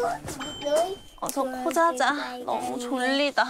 어서 코 자자. 너무 졸리다.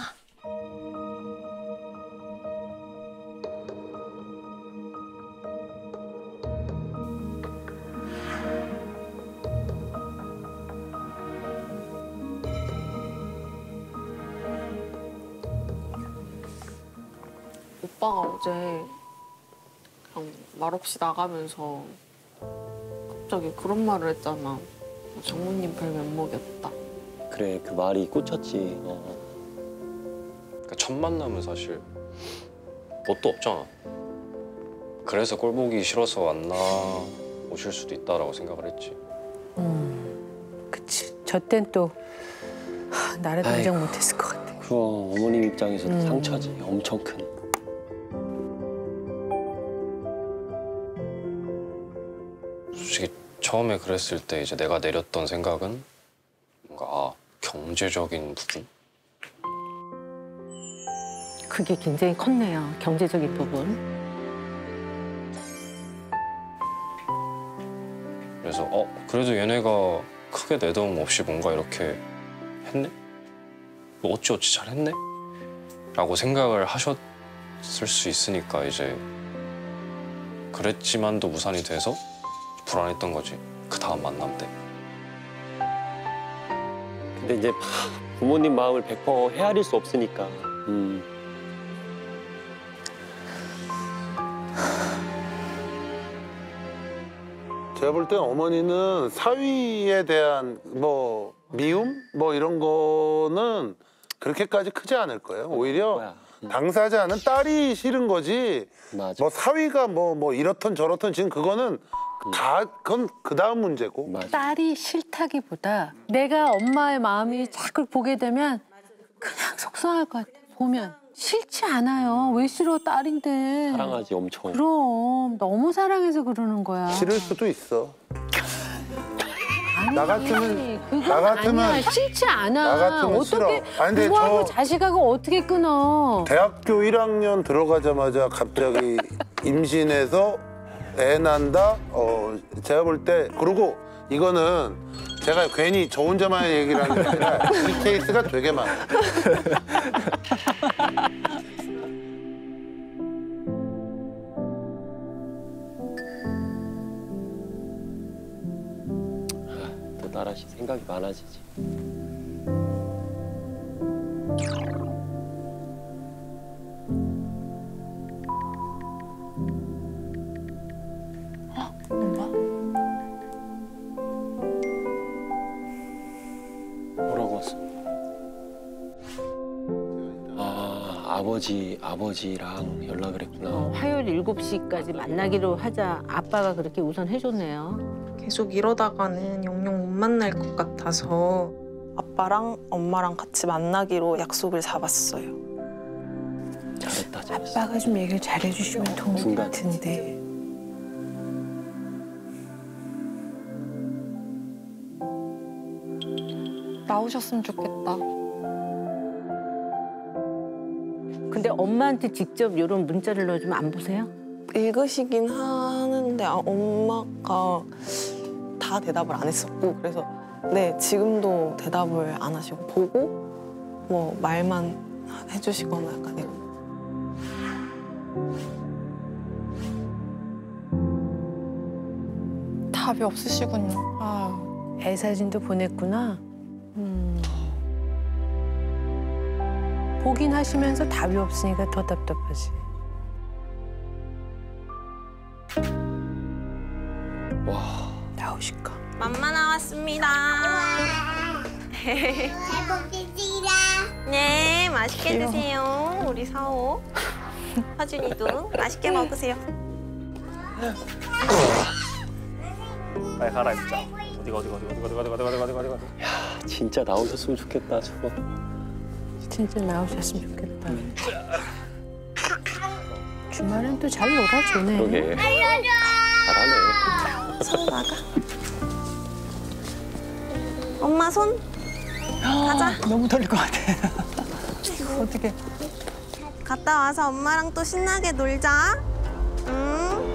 오빠가 어제 그냥 말없이 나가면서 갑자기 그런 말을 했잖아. 정우님 별 면목이었다. 그래, 그 말이 꽂혔지. 그러니까 첫 만남은 사실 뭣도 없잖아. 그래서 꼴 보기 싫어서 안 나오실 수도 있다라고 생각을 했지. 그치. 저 땐 또 나라도 인정 못했을 것 같아. 그럼 어머님 입장에서도 상처지. 엄청 큰. 솔직히 처음에 그랬을 때 이제 내가 내렸던 생각은 뭔가 경제적인 부분? 그게 굉장히 컸네요. 경제적인 부분. 그래서 그래도 얘네가 크게 내동 없이 뭔가 이렇게 했네? 뭐 어찌어찌 잘했네? 라고 생각을 하셨을 수 있으니까 이제 그랬지만도 무산이 돼서 불안했던 거지. 그 다음 만남 때. 근데 이제 부모님 마음을 100% 헤아릴 수 없으니까. 제가 볼 땐 어머니는 사위에 대한 뭐 미움? 뭐 이런 거는 그렇게까지 크지 않을 거예요. 오히려 당사자는 딸이 싫은 거지. 맞아. 뭐 사위가 뭐 이렇든 저렇든 지금 그거는 다 그건 그 다음 문제고. 맞아. 딸이 싫다기보다 내가 엄마의 마음이 자꾸 보게 되면 그냥 속상할 것 같아. 보면 싫지 않아요. 왜 싫어, 딸인데. 사랑하지, 엄청. 그럼 너무 사랑해서 그러는 거야. 싫을 수도 있어. 아니, 나 같으면 아니야. 싫지 않아. 나 같으면 어떻게 싫어. 아니, 근데 부부하고 저 자식하고 어떻게 끊어. 대학교 1학년 들어가자마자 갑자기 임신해서 애 난다? 제가 볼 때 그리고 이거는 제가 괜히 저 혼자만 얘기를 하는 게 아니라 이 케이스가 되게 많아요. 또 나라씨 생각이 많아지지. 뭐라고 왔어? 아버지랑 연락을 했구나. 화요일 7시까지 만나기로 하자. 아빠가 그렇게 우선 해줬네요. 계속 이러다가는 영영 못 만날 것 같아서 아빠랑 엄마랑 같이 만나기로 약속을 잡았어요. 잘했다, 잘했어. 아빠가 좀 얘기를 잘해주시면 좋을 것 중간. 같은데. 나오셨으면 좋겠다. 근데 엄마한테 직접 이런 문자를 넣어주면 안 보세요? 읽으시긴 하는데 엄마가 다 대답을 안 했었고 그래서 네 지금도 대답을 안 하시고 보고 뭐 말만 해주시거나 약간 이런. 답이 없으시군요. 애 사진도 보냈구나. 보긴 하시면서 답이 없으니까 더 답답하지. 와. 나오실까? 맘마 나왔습니다. 잘 먹겠습니다. 네, 맛있게 드세요. 우리 사오. 하준이도 맛있게 먹으세요. 빨리 갈아입자. 어디. 야, 진짜 나오셨으면 좋겠다, 저거. 진짜 나오셨으면 좋겠다. 주말엔 또 잘 놀아주네. 그러게. 잘하네. 손 나가. 엄마 손. 가자. 너무 떨릴 것 같아. 어떻게? 갔다 와서 엄마랑 또 신나게 놀자. 응?